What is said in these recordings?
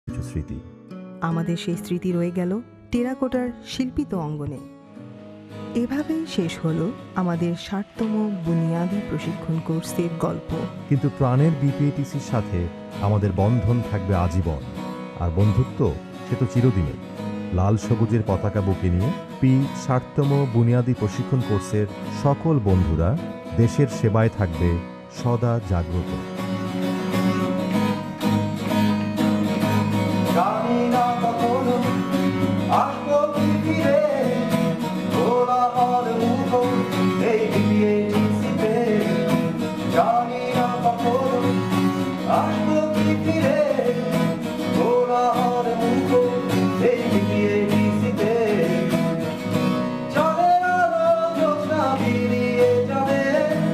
কিছু স্মৃতি। আমাদের সেই স্মৃতি রয়ে গেল টেরাকোটার শিল্পিত অঙ্গনে। এভাবেই শেষ হলো আমাদের 60তম বুনিয়াদী প্রশিক্ষণ কোর্সের গল্প। কিন্তু প্রাণের বিপিএটিসির সাথে আমাদের বন্ধন থাকবে আজীবন, আর বন্ধুত্ব সে তো চিরদিনের। লাল সবুজের পতাকা বুকে নিয়ে P-60তম বুনিয়াদী প্রশিক্ষণ কোর্সের সকল বন্ধুরা দেশের সেবায় থাকবে সদা জাগ্রত। জানি না কখনো আসবো কি ফিরে, কোলাহল মুখর এই বিপিএটিসিতে। জানি না কখনো আসবো কি ফিরে, কোলাহল মুখর এই বিপিএটিসিতে। চাঁদের আলো জ্যোৎস্না বিলিয়ে যাবে,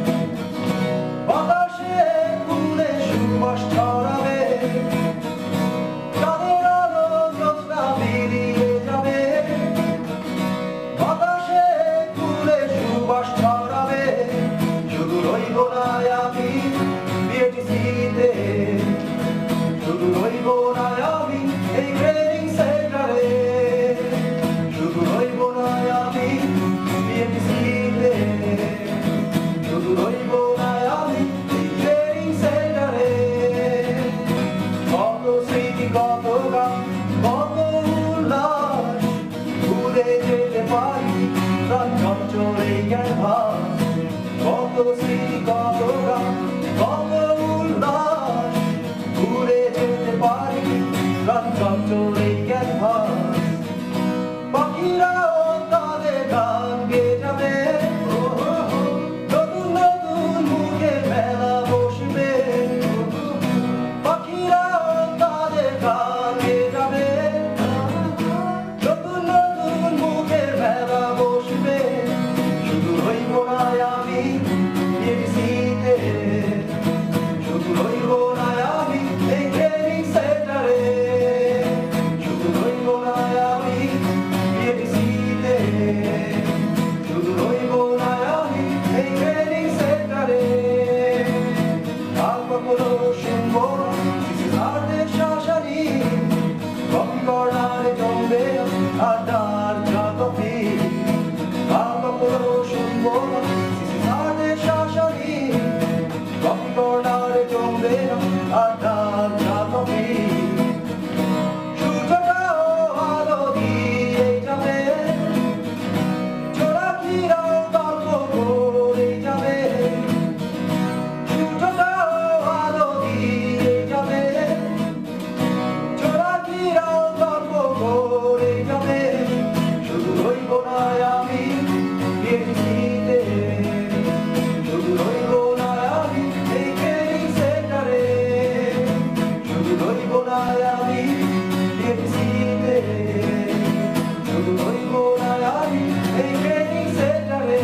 বাতাসে ফুলে সুবাস ছড়াবে। চাঁদের আলো জ্যোৎস্না বিলিয়ে যাবে, বাতাসে ফুলে সুবাস ছড়াবে। শুধু রইব না আমি বিপিএটিসিতে, শুধু রইব না আমি এই ট্রেনিং সেন্টারে, শুধু রইব না আমি বিপিএটিসিতে, শুধু রইব না আমি এই ট্রেনিং সেন্টারে। কত স্মৃতি, কত গান, কত উল্লাস, ভুলে যেতে পারি প্রাণ চঞ্চল এই ক্যানভাস। কত স্মৃতি, কত গান, কত উল্লাস, ভুলে যেতে পারি প্রাণ চঞ্চল এই ক্যানভাস। পাখিরাও তাদের গান গেয়ে যাবে, নতুন নতুন মুখের মেলা বসবে। পাখিরাও তাদের গান গেয়ে যাবে, নতুন নতুন মুখের মেলা বসবে। শুধু রইব না আমি বিপিএটিসিতে, শুধু রইব না আমি এই ট্রেনিং সেন্টারে, শুধু রইব না আমি বিপিএটিসিতে, শুধু রইব না আমি এই ট্রেনিং সেন্টারে। আর কখনো শুনবো না সিসিসারদের শাসানি, কফি কর্নারে জমবে আড্ডার চা কফি। আর কখনো শুনবো না সিসিসারদের শাসানি, কফি কর্নারে জমবে আড্ডার চা কফি। সূর্যটাও আলো দিয়ে যাবে, চোরাকিরাও গল্প করে যাবে। সূর্যটাও আলো দিয়ে যাবে, চোরাকিরাও গল্প করে যাবে। শুধু রইব না আমি বিপিএটিসিতে, শুধু রইব না আমি এই ট্রেনিং সেন্টারে, শুধু রইব না আমি বিপিএটিসিতে, শুধু রইব না আমি এই ট্রেনিং সেন্টারে।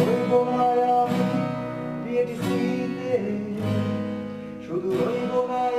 শুধু রইব না